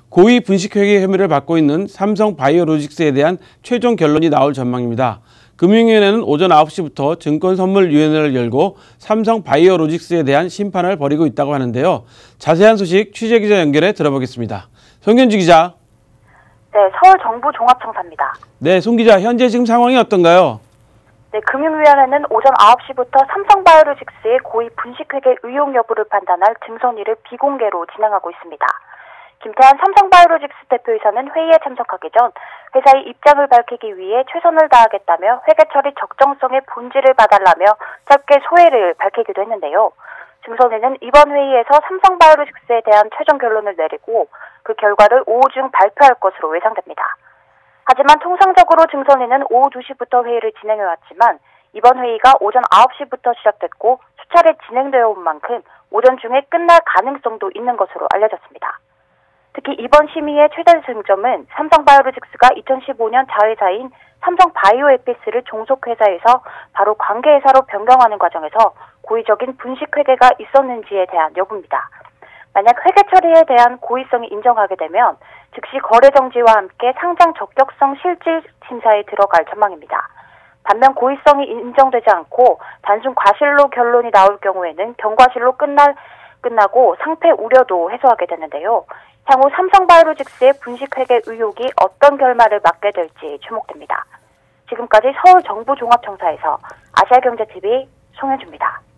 고의 분식회계 혐의를 받고 있는 삼성바이오로직스에 대한 최종 결론이 나올 전망입니다. 금융위원회는 오전 9시부터 증권선물위원회를 열고 삼성바이오로직스에 대한 심판을 벌이고 있다고 하는데요. 자세한 소식 취재기자 연결해 들어보겠습니다. 송현주 기자. 네, 서울정부종합청사입니다. 네, 송 기자, 현재 지금 상황이 어떤가요? 네, 금융위원회는 오전 9시부터 삼성바이오로직스의 고의 분식회계 의혹 여부를 판단할 증선위를 비공개로 진행하고 있습니다. 김태한 삼성바이오로직스 대표이사는 회의에 참석하기 전 회사의 입장을 밝히기 위해 최선을 다하겠다며 회계 처리 적정성의 본질을 봐달라며 짧게 소회를 밝히기도 했는데요. 증선위는 이번 회의에서 삼성바이오로직스에 대한 최종 결론을 내리고 그 결과를 오후 중 발표할 것으로 예상됩니다. 하지만 통상적으로 증선위는 오후 2시부터 회의를 진행해왔지만 이번 회의가 오전 9시부터 시작됐고 수차례 진행되어 온 만큼 오전 중에 끝날 가능성도 있는 것으로 알려졌습니다. 특히 이번 심의의 최대 쟁점은 삼성바이오로직스가 2015년 자회사인 삼성바이오에피스를 종속회사에서 바로 관계회사로 변경하는 과정에서 고의적인 분식회계가 있었는지에 대한 여부입니다. 만약 회계 처리에 대한 고의성이 인정하게 되면 즉시 거래 정지와 함께 상장 적격성 실질 심사에 들어갈 전망입니다. 반면 고의성이 인정되지 않고 단순 과실로 결론이 나올 경우에는 경과실로 끝나고 상패 우려도 해소하게 되는데요. 향후 삼성바이오로직스의 분식회계 의혹이 어떤 결말을 맞게 될지 주목됩니다. 지금까지 서울정부종합청사에서 아시아경제TV 송현주입니다.